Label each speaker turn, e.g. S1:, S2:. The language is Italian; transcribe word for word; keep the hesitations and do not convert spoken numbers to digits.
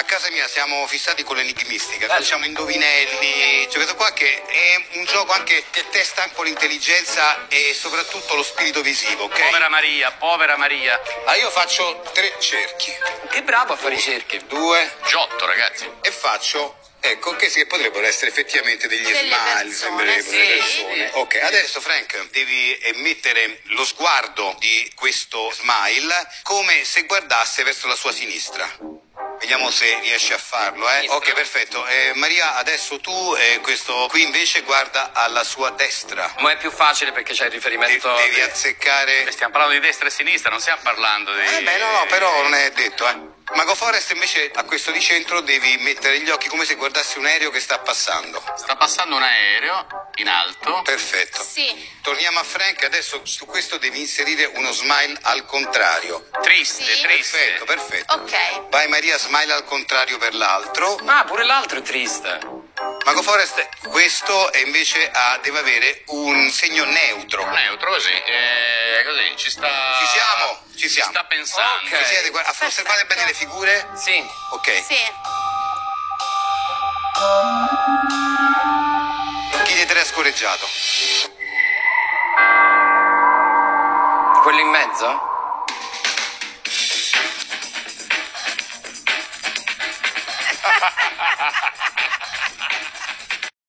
S1: casa mia siamo fissati con l'enigmistica, facciamo indovinelli, cioè questo qua che è un gioco anche che testa un po' l'intelligenza e soprattutto lo spirito visivo, ok?
S2: Povera Maria, povera Maria.
S1: Ah, io faccio tre cerchi.
S3: Che bravo a fare i cerchi.
S1: Due.
S2: Giotto, ragazzi.
S1: E faccio, ecco, che, sì, che potrebbero essere effettivamente degli
S4: Delle
S1: smile,
S4: persone,
S1: sembrerebbero
S4: sì.
S1: delle persone. Ok, adesso Frank devi mettere lo sguardo di questo smile come se guardasse verso la sua sinistra. Vediamo se riesci a farlo, eh? Ok, perfetto. Eh, Maria, adesso tu, eh, questo qui invece guarda alla sua destra.
S3: Ma è più facile perché c'è il
S1: De-
S3: riferimento...
S1: devi
S3: di-
S1: azzeccare...
S2: Stiamo parlando di destra e sinistra, non stiamo parlando di...
S1: Eh beh, no, no, però non è detto, eh. Mago Forest invece a questo di centro devi mettere gli occhi come se guardassi un aereo che sta passando.
S2: Sta passando un aereo in alto.
S1: Perfetto.
S4: Sì.
S1: Torniamo a Frank, adesso su questo devi inserire uno smile al contrario.
S2: Triste,
S4: Sì.
S2: triste.
S1: Perfetto, perfetto.
S4: Ok.
S1: Vai Maria, smile al contrario per l'altro.
S3: Ah, pure l'altro è triste.
S1: Mago Forest, questo è invece ha, deve avere un segno neutro.
S2: Neutro, così. Eh, così, ci sta...
S1: Ci siamo? Ci
S2: Ci
S1: siamo.
S2: sta pensando.
S3: Ok.
S1: Ci siete? Guarda, osservate bene le figure?
S3: Sì.
S1: Ok.
S4: Sì.
S1: Chi dei tre ha scorreggiato?
S3: Quello in mezzo?